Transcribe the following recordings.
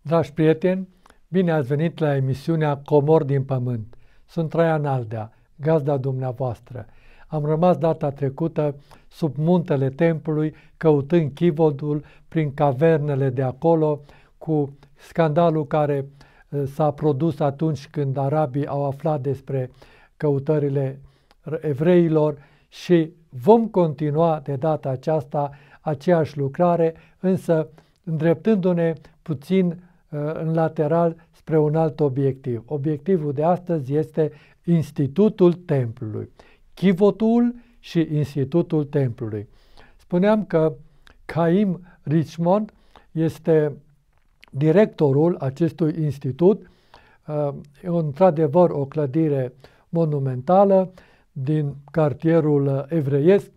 Dragi prieteni, bine ați venit la emisiunea Comori din Pământ. Sunt Traian Aldea, gazda dumneavoastră. Am rămas data trecută sub muntele templului, căutând chivotul prin cavernele de acolo, cu scandalul care s-a produs atunci când arabii au aflat despre căutările evreilor și vom continua de data aceasta aceeași lucrare, însă îndreptându-ne puțin în lateral spre un alt obiectiv. Obiectivul de astăzi este Institutul Templului, chivotul și Institutul Templului. Spuneam că Chaim Richmond este directorul acestui institut, într-adevăr o clădire monumentală din cartierul evreiesc,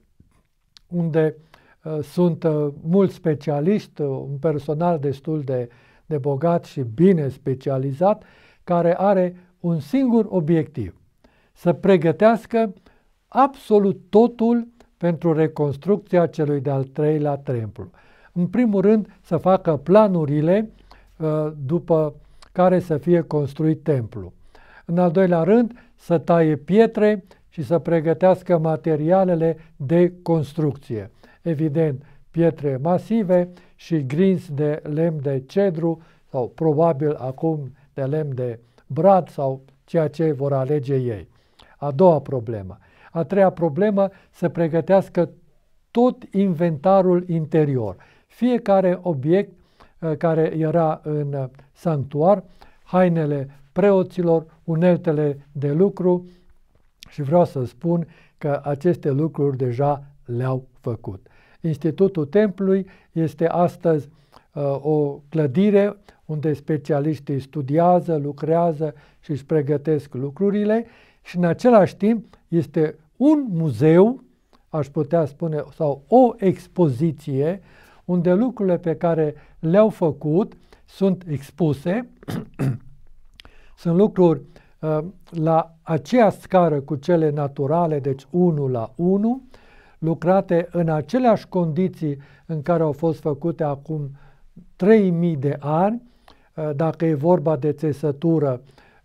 unde sunt mulți specialiști, un personal destul de bogat și bine specializat, care are un singur obiectiv: să pregătească absolut totul pentru reconstrucția celui de-al treilea templu. În primul rând, să facă planurile după care să fie construit templul. În al doilea rând, să taie pietre și să pregătească materialele de construcție. Evident, pietre masive și grinzi de lemn de cedru sau probabil acum de lemn de brad sau ceea ce vor alege ei. A doua problemă. A treia problemă, să pregătească tot inventarul interior. Fiecare obiect care era în sanctuar, hainele preoților, uneltele de lucru, și vreau să spun că aceste lucruri deja le-au făcut. Institutul Templului este astăzi o clădire unde specialiștii studiază, lucrează și își pregătesc lucrurile și în același timp este un muzeu, aș putea spune, sau o expoziție unde lucrurile pe care le-au făcut sunt expuse. Sunt lucruri la aceeași scară cu cele naturale, deci 1 la 1, lucrate în aceleași condiții în care au fost făcute acum 3000 de ani, dacă e vorba de țesătură,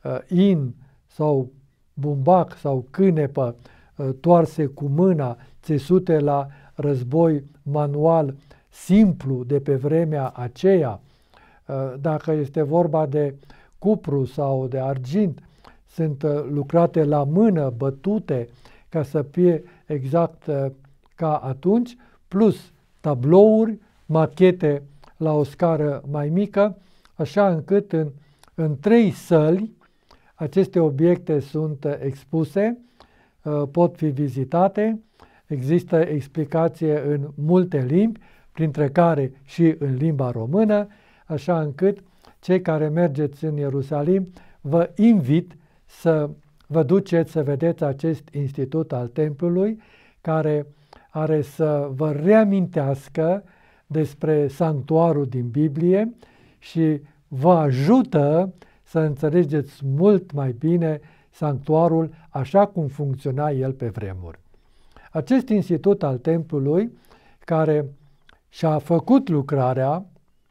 in sau bumbac sau cânepă, toarse cu mâna, țesute la război manual simplu de pe vremea aceea, dacă este vorba de cupru sau de argint, sunt lucrate la mână, bătute, ca să fie exact ca atunci, plus tablouri, machete la o scară mai mică, așa încât în 3 săli aceste obiecte sunt expuse, pot fi vizitate, există explicație în multe limbi, printre care și în limba română, așa încât cei care mergeți în Ierusalim, vă invit să vă duceți să vedeți acest institut al templului, care are să vă reamintească despre sanctuarul din Biblie și vă ajută să înțelegeți mult mai bine sanctuarul așa cum funcționa el pe vremuri. Acest institut al templului, care și-a făcut lucrarea,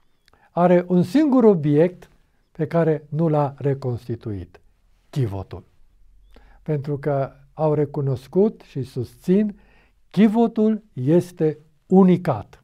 are un singur obiect pe care nu l-a reconstituit: chivotul. Pentru că au recunoscut și susțin, chivotul este unicat.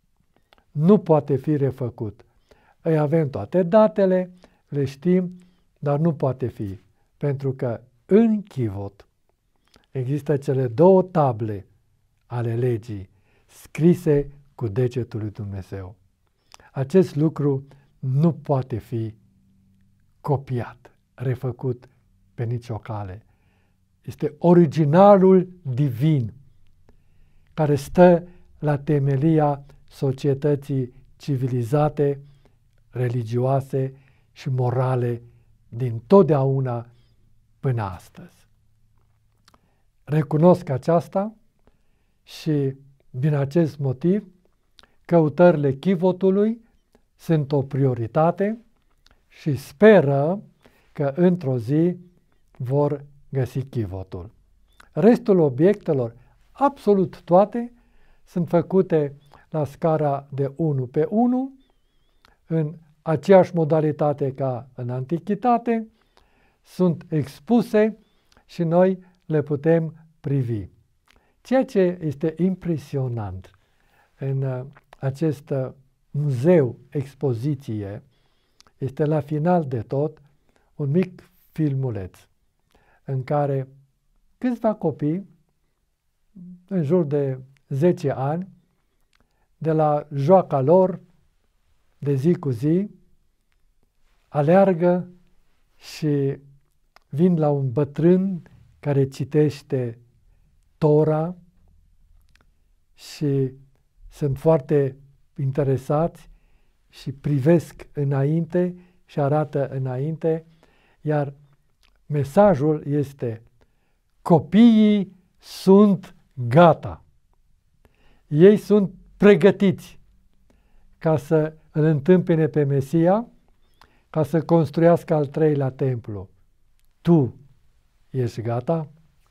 Nu poate fi refăcut. Îi avem toate datele, le știm, dar nu poate fi. Pentru că în chivot există cele 2 table ale legii scrise cu degetul lui Dumnezeu. Acest lucru nu poate fi copiat, refăcut pe nicio cale. Este originalul divin care stă la temelia societății civilizate, religioase și morale din totdeauna până astăzi. Recunosc aceasta și din acest motiv căutările chivotului sunt o prioritate și speră că într-o zi vor găsi chivotul. Restul obiectelor, absolut toate, sunt făcute la scara de 1 pe 1, în aceeași modalitate ca în antichitate, sunt expuse și noi le putem privi. Ceea ce este impresionant în acest muzeu, expoziție, este la final de tot un mic filmuleț în care câțiva copii, în jur de 10 ani, de la joaca lor de zi cu zi, aleargă și vin la un bătrân care citește Tora și sunt foarte interesați și privesc înainte și arată înainte, iar mesajul este: copiii sunt gata. Ei sunt pregătiți ca să îl întâmpine pe Mesia, ca să construiască al treilea templu. Tu ești gata?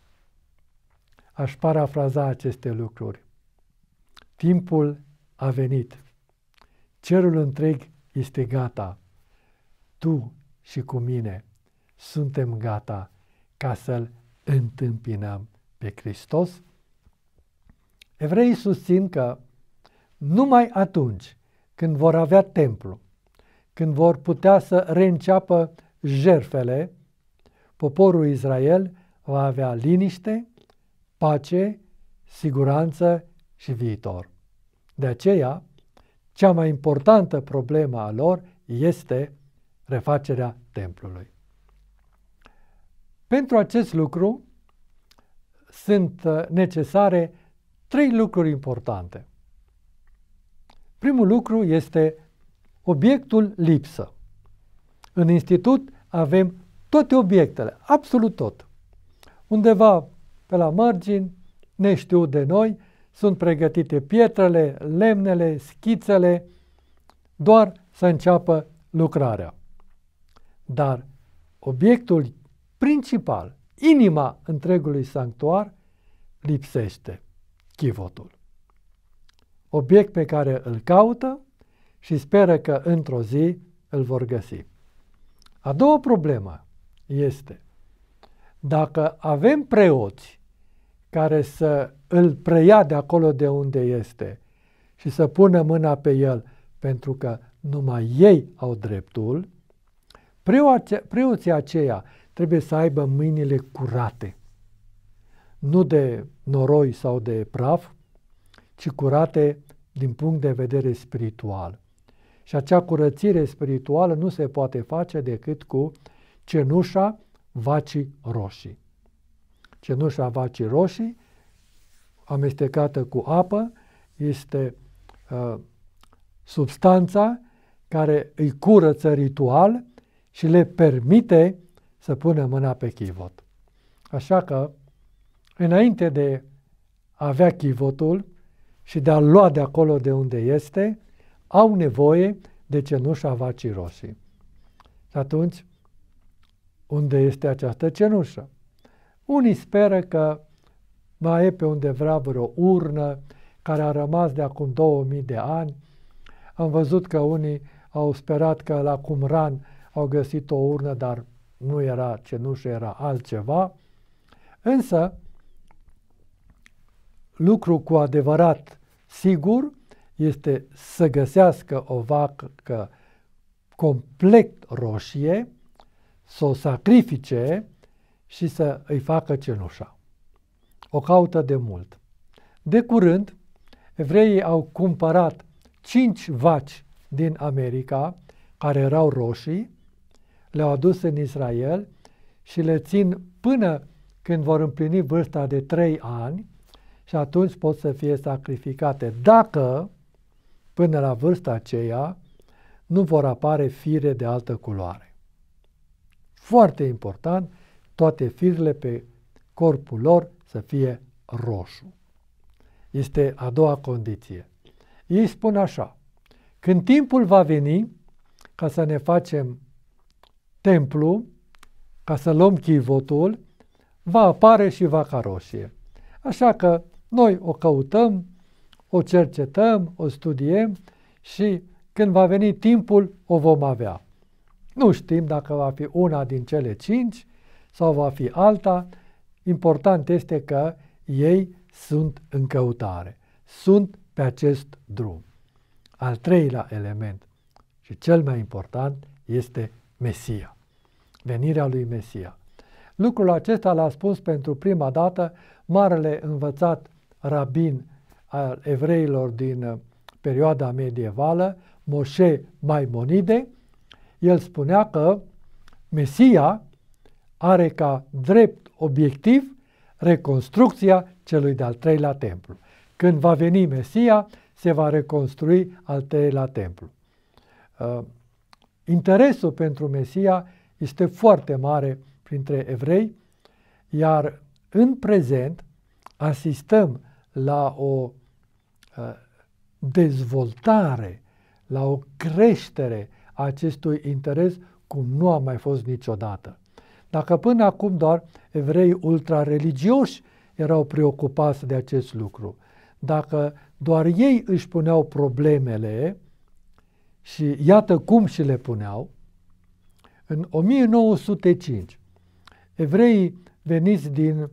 Aș parafraza aceste lucruri. Timpul a venit. Cerul întreg este gata. Tu și cu mine suntem gata ca să-L întâmpinăm pe Hristos. Evreii susțin că numai atunci când vor avea templu, când vor putea să reînceapă jertfele, poporul Israel va avea liniște, pace, siguranță și viitor. De aceea, cea mai importantă problemă a lor este refacerea templului. Pentru acest lucru sunt necesare 3 lucruri importante. Primul lucru este obiectul lipsă. În institut avem toate obiectele, absolut tot. Undeva pe la margini, neștiut de noi, sunt pregătite pietrele, lemnele, schițele, doar să înceapă lucrarea. Dar obiectul principal, inima întregului sanctuar, lipsește: chivotul. Obiect pe care îl caută și speră că într-o zi îl vor găsi. A doua problemă este: dacă avem preoți care să îl preia de acolo de unde este și să pună mâna pe el, pentru că numai ei au dreptul, preoții aceia trebuie să aibă mâinile curate, nu de noroi sau de praf, ci curate din punct de vedere spiritual. Și acea curățire spirituală nu se poate face decât cu cenușa vacii roșii. Cenușa vacii roșii, amestecată cu apă, este substanța care îi curăță ritual și le permite să pună mâna pe chivot. Așa că, înainte de a avea chivotul și de a-l lua de acolo de unde este, au nevoie de cenușa vacii roșii. Și atunci, unde este această cenușă? Unii speră că mai e pe undeva vreo urnă care a rămas de acum 2000 de ani. Am văzut că unii au sperat că la Qumran au găsit o urnă, dar nu era cenușă, era altceva. Însă, lucru cu adevărat sigur este să găsească o vacă complet roșie, să o sacrifice și să îi facă cenușa. O caută de mult. De curând, evreii au cumpărat 5 vaci din America, care erau roșii, le-au adus în Israel și le țin până când vor împlini vârsta de 3 ani și atunci pot să fie sacrificate. Dacă, până la vârsta aceea, nu vor apare fire de altă culoare. Foarte important, toate firele pe corpul lor să fie roșu. Este a doua condiție. Ei spun așa: când timpul va veni ca să ne facem templu, ca să luăm chivotul, va apare și vaca roșie. Așa că noi o căutăm, o cercetăm, o studiem și când va veni timpul, o vom avea. Nu știm dacă va fi una din cele 5 sau va fi alta. Important este că ei sunt în căutare, sunt pe acest drum. Al treilea element și cel mai important este Mesia, venirea lui Mesia. Lucrul acesta l-a spus pentru prima dată marele învățat rabin al evreilor din perioada medievală, Moșe Maimonide. El spunea că Mesia are ca drept obiectiv reconstrucția celui de-al treilea templu. Când va veni Mesia, se va reconstrui al treilea templu. Interesul pentru Mesia este foarte mare printre evrei, iar în prezent asistăm la o dezvoltare, la o creștere a acestui interes cum nu a mai fost niciodată. Dacă până acum doar evrei ultrareligioși erau preocupați de acest lucru, dacă doar ei își puneau problemele și iată cum și le puneau, în 1905, evreii veniți din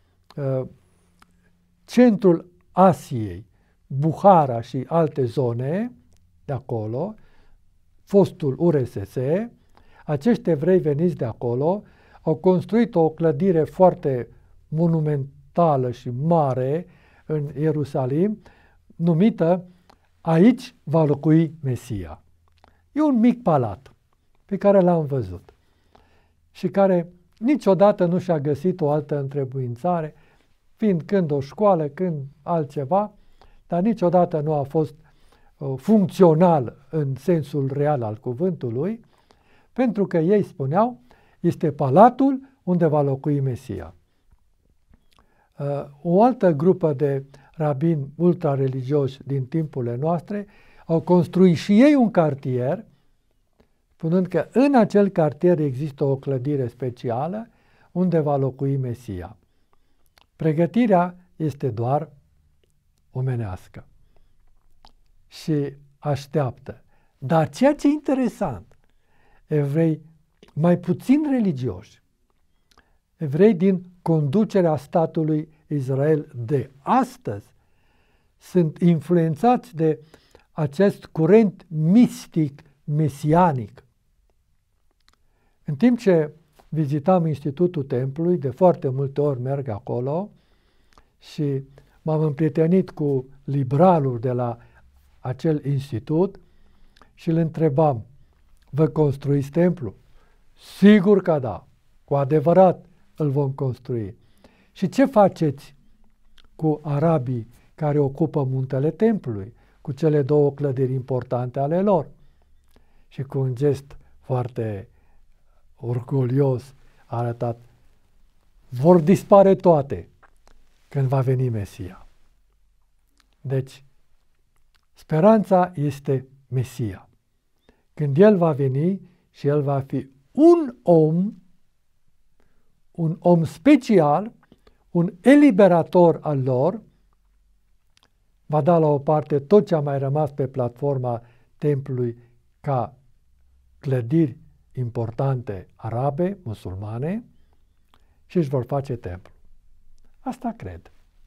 centrul Asiei, Buhara și alte zone de acolo, fostul URSS, acești evrei veniți de acolo au construit o clădire foarte monumentală și mare în Ierusalim, numită Aici va locui Mesia. E un mic palat pe care l-am văzut și care niciodată nu și-a găsit o altă întrebuințare, fiind când o școală, când altceva, dar niciodată nu a fost funcțional în sensul real al cuvântului, pentru că ei spuneau, este palatul unde va locui Mesia. O altă grupă de rabini ultrareligioși din timpurile noastre au construit și ei un cartier, spunând că în acel cartier există o clădire specială unde va locui Mesia. Pregătirea este doar omenească și așteaptă. Dar ceea ce e interesant, evrei mai puțin religioși, evrei din conducerea statului Israel de astăzi, sunt influențați de acest curent mistic, mesianic. În timp ce vizitam Institutul Templului, de foarte multe ori merg acolo și m-am împrietenit cu librarul de la acel institut și îl întrebam, vă construiți templu? Sigur că da, cu adevărat îl vom construi. Și ce faceți cu arabii care ocupă muntele templului, cu cele două clădiri importante ale lor? Și cu un gest foarte orgolios a arătat, vor dispare toate când va veni Mesia. Deci, speranța este Mesia. Când El va veni și El va fi un om special, un eliberator al lor, va da la o parte tot ce a mai rămas pe platforma templului ca clădiri importante arabe, musulmane, și își vor face templu. Asta cred.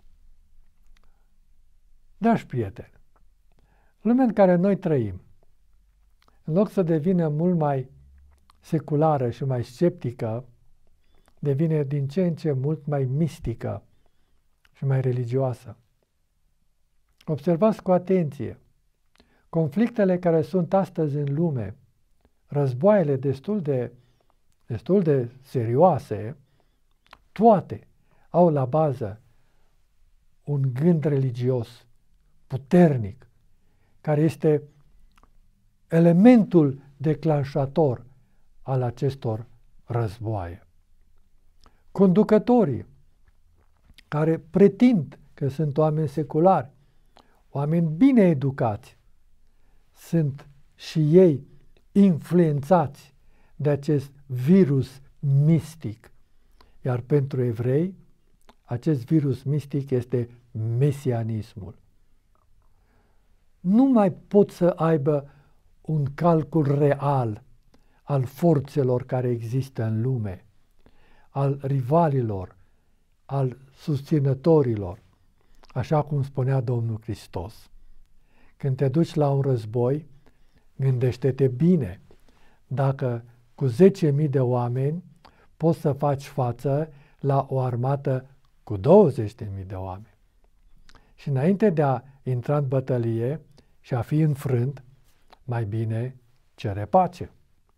Dragi prieteni, lumea în care noi trăim, în loc să devină mult mai seculară și mai sceptică, devine din ce în ce mult mai mistică și mai religioasă. Observați cu atenție conflictele care sunt astăzi în lume, războaiele destul de serioase, toate au la bază un gând religios puternic, care este elementul declanșator al acestor războaie. Conducătorii care pretind că sunt oameni seculari, oameni bine educați, sunt și ei influențați de acest virus mistic. Iar pentru evrei, acest virus mistic este mesianismul. Nu mai pot să aibă un calcul real al forțelor care există în lume, al rivalilor, al susținătorilor, așa cum spunea Domnul Hristos. Când te duci la un război, gândește-te bine dacă cu 10.000 de oameni poți să faci față la o armată cu 20.000 de oameni. Și înainte de a intra în bătălie și a fi înfrânt, mai bine cere pace.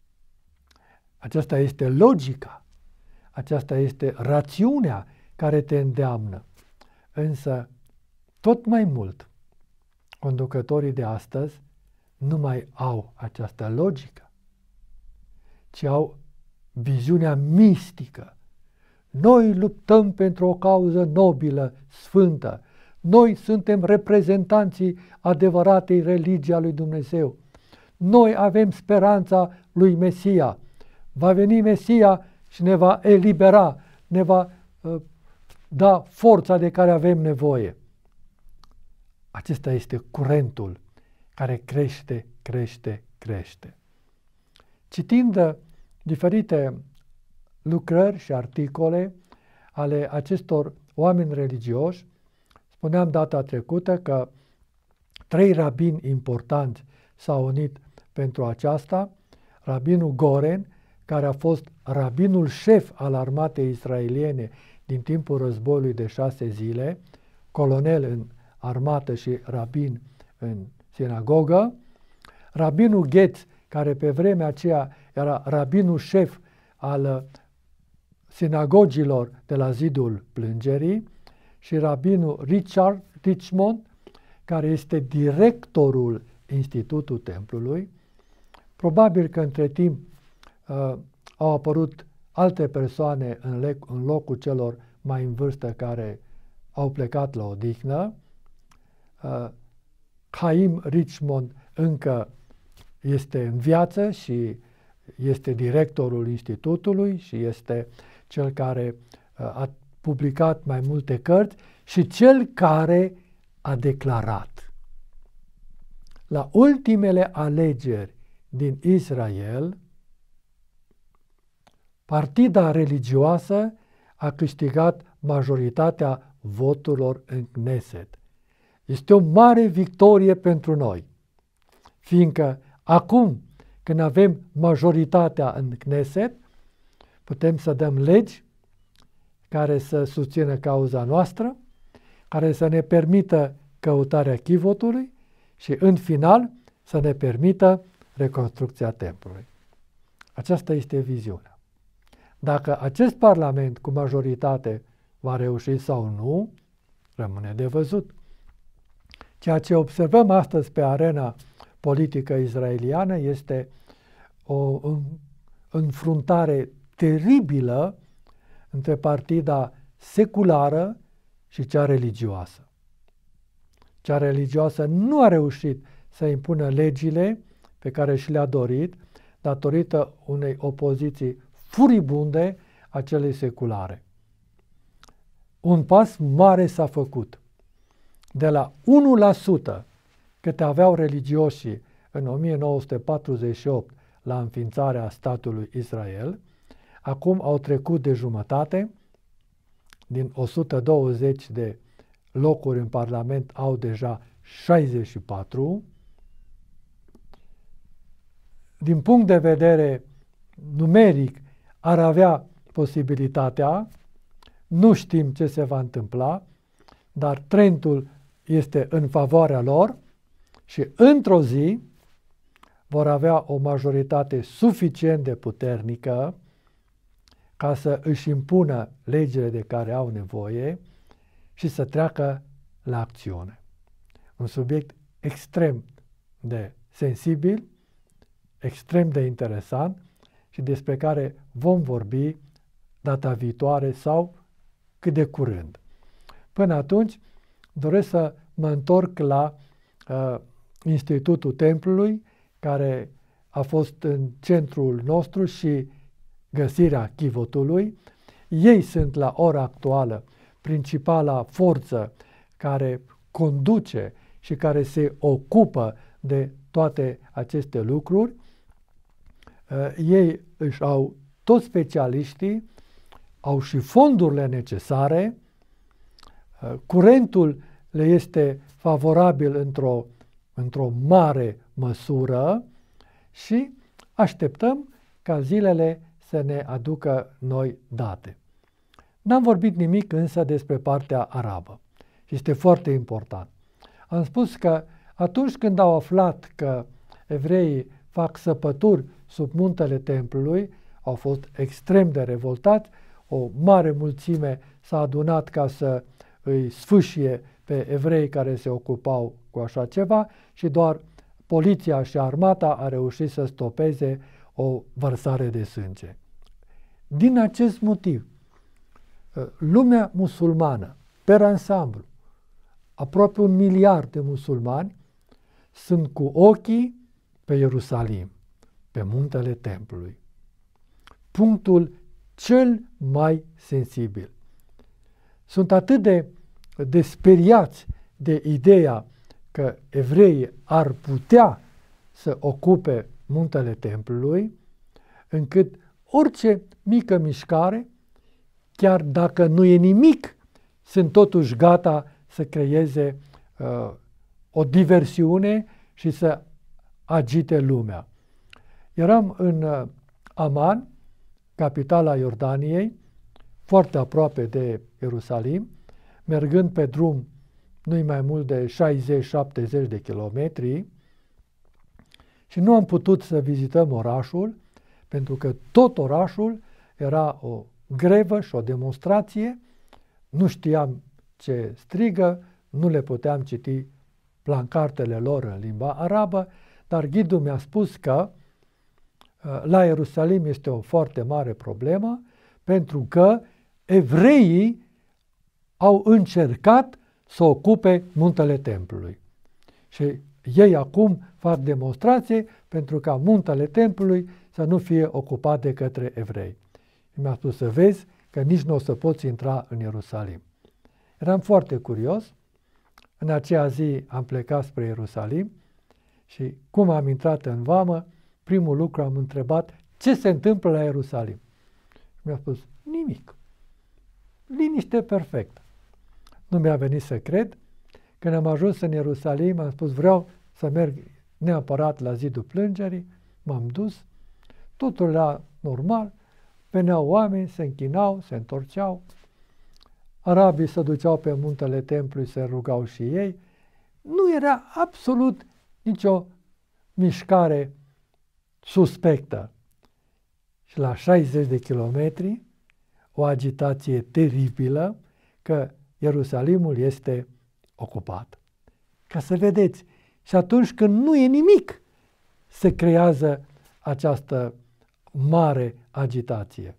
Aceasta este logica, aceasta este rațiunea care te îndeamnă. Însă, tot mai mult, conducătorii de astăzi nu mai au această logică, ci au viziunea mistică. Noi luptăm pentru o cauză nobilă, sfântă. Noi suntem reprezentanții adevăratei religii a lui Dumnezeu. Noi avem speranța lui Mesia. Va veni Mesia și ne va elibera, ne va da forța de care avem nevoie. Acesta este curentul care crește, crește, crește. Citind diferite lucrări și articole ale acestor oameni religioși, spuneam data trecută că 3 rabini importanți s-au unit pentru aceasta. Rabinul Goren, care a fost rabinul șef al armatei israeliene din timpul războiului de 6 zile, colonel în armată și rabin în sinagogă. Rabinul Getz, care pe vremea aceea era rabinul șef al sinagogilor de la Zidul Plângerii, și rabinul Richard Richmond, care este directorul Institutul Templului. Probabil că între timp au apărut alte persoane în locul celor mai în vârstă care au plecat la odihnă. Chaim Richmond încă este în viață și este directorul institutului și este cel care a publicat mai multe cărți și cel care a declarat: la ultimele alegeri din Israel, partida religioasă a câștigat majoritatea voturilor în Knesset. Este o mare victorie pentru noi, fiindcă acum, când avem majoritatea în Knesset, putem să dăm legi care să susțină cauza noastră, care să ne permită căutarea chivotului și, în final, să ne permită reconstrucția templului. Aceasta este viziunea. Dacă acest parlament cu majoritate va reuși sau nu, rămâne de văzut. Ceea ce observăm astăzi pe arena politică israeliană este o înfruntare teribilă între partida seculară și cea religioasă. Cea religioasă nu a reușit să impună legile pe care și le-a dorit, datorită unei opoziții furibunde a celei seculare. Un pas mare s-a făcut. De la 1% câte aveau religioșii în 1948 la înființarea statului Israel, acum au trecut de jumătate. Din 120 de locuri în Parlament au deja 64. Din punct de vedere numeric, ar avea posibilitatea, nu știm ce se va întâmpla, dar trendul este în favoarea lor și într-o zi vor avea o majoritate suficient de puternică ca să își impună legile de care au nevoie și să treacă la acțiune. Un subiect extrem de sensibil, extrem de interesant și despre care vom vorbi data viitoare sau cât de curând. Până atunci, doresc să mă întorc la Institutul Templului, care a fost în centrul nostru și găsirea chivotului. Ei sunt la ora actuală principala forță care conduce și care se ocupă de toate aceste lucruri. Ei își au toți specialiștii, au și fondurile necesare, curentul le este favorabil într-o mare măsură și așteptăm ca zilele să ne aducă noi date. N-am vorbit nimic însă despre partea arabă și este foarte important. Am spus că atunci când au aflat că evreii fac săpături sub muntele templului, au fost extrem de revoltați, o mare mulțime s-a adunat ca să îi sfâșie pe evrei care se ocupau cu așa ceva și doar poliția și armata a reușit să stopeze o vărsare de sânge. Din acest motiv, lumea musulmană, per ansamblu, aproape 1 miliard de musulmani, sunt cu ochii pe Ierusalim, pe muntele templului. Punctul cel mai sensibil. Sunt atât de speriați de ideea că evreii ar putea să ocupe muntele templului, încât orice mică mișcare, chiar dacă nu e nimic, sunt totuși gata să creeze o diversiune și să agite lumea. Eram în Aman, capitala Iordaniei, foarte aproape de Ierusalim, mergând pe drum nu-i mai mult de 60-70 de kilometri și nu am putut să vizităm orașul, pentru că tot orașul era o grevă și o demonstrație, nu știam ce strigă, nu le puteam citi plancartele lor în limba arabă, dar ghidul mi-a spus că la Ierusalim este o foarte mare problemă, pentru că evreii au încercat să ocupe muntele templului. Și ei acum fac demonstrație pentru ca muntele templului să nu fie ocupat de către evrei. Și mi-a spus să vezi că nici nu o să poți intra în Ierusalim. Eram foarte curios. În aceea zi am plecat spre Ierusalim și cum am intrat în vamă, primul lucru am întrebat ce se întâmplă la Ierusalim. Mi-a spus nimic. Liniște perfectă. Nu mi-a venit să cred. Când am ajuns în Ierusalim, am spus vreau să merg neapărat la zidul plângerii. M-am dus. Totul era normal. Veneau oameni, se închinau, se întorceau. Arabii se duceau pe muntele templului, se rugau și ei. Nu era absolut nicio mișcare suspectă. Și la 60 de kilometri, o agitație teribilă că Ierusalimul este ocupat. Ca să vedeți, și atunci când nu e nimic, se creează această mare agitație.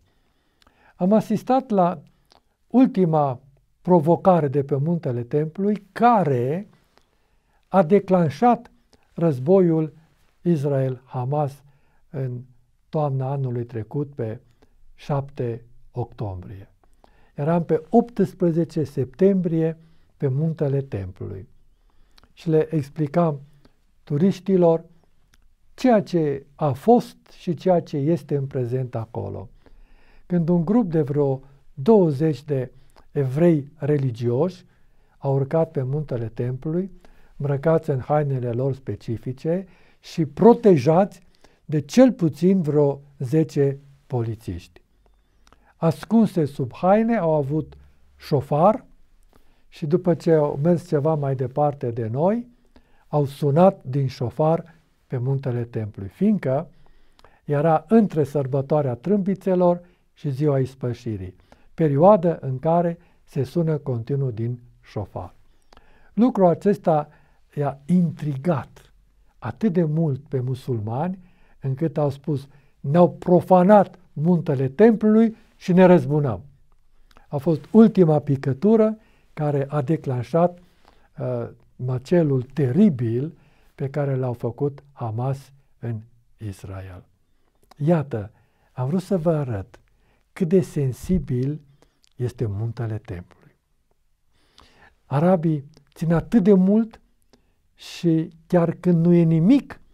Am asistat la ultima provocare de pe muntele templului, care a declanșat războiul Israel-Hamas în toamna anului trecut, pe 7 octombrie. Eram pe 18 septembrie pe muntele templului și le explicam turiștilor ceea ce a fost și ceea ce este în prezent acolo. Când un grup de vreo 20 de evrei religioși au urcat pe muntele templului, îmbrăcați în hainele lor specifice și protejați de cel puțin vreo 10 polițiști. Ascunse sub haine au avut șofar și după ce au mers ceva mai departe de noi, au sunat din șofar pe muntele templului, fiindcă era între sărbătoarea trâmbițelor și ziua ispășirii, perioadă în care se sună continuu din șofar. Lucrul acesta i-a intrigat atât de mult pe musulmani, încât au spus, ne-au profanat muntele templului și ne răzbunăm. A fost ultima picătură care a declanșat măcelul teribil pe care l-au făcut Hamas în Israel. Iată, am vrut să vă arăt cât de sensibil este muntele templului. Arabii țin atât de mult și chiar când nu e nimic,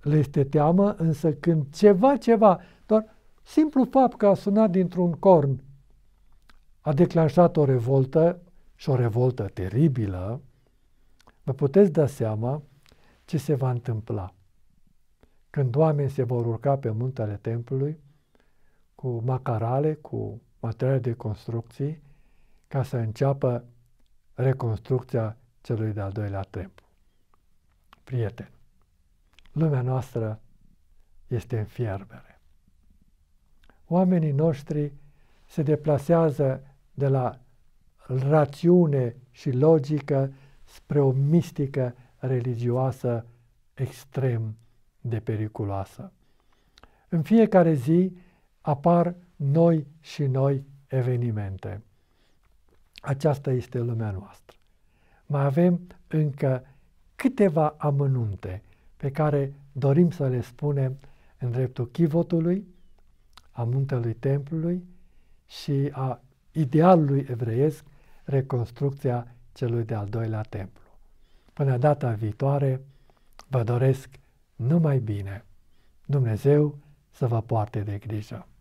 le este teamă, însă când ceva, doar simplu fapt că a sunat dintr-un corn, a declanșat o revoltă și o revoltă teribilă, vă puteți da seama ce se va întâmpla. Când oamenii se vor urca pe muntele templului cu macarale, cu materiale de construcții, ca să înceapă reconstrucția celui de-al doilea templu. Prieteni, lumea noastră este în fierbere. Oamenii noștri se deplasează de la rațiune și logică spre o mistică religioasă extrem de periculoasă. În fiecare zi apar noi și noi evenimente. Aceasta este lumea noastră. Mai avem încă câteva amănunte pe care dorim să le spunem în dreptul chivotului, a muntelui templului și a idealului evreiesc, reconstrucția celui de-al doilea templu. Până data viitoare, vă doresc numai bine. Dumnezeu să vă poarte de grijă.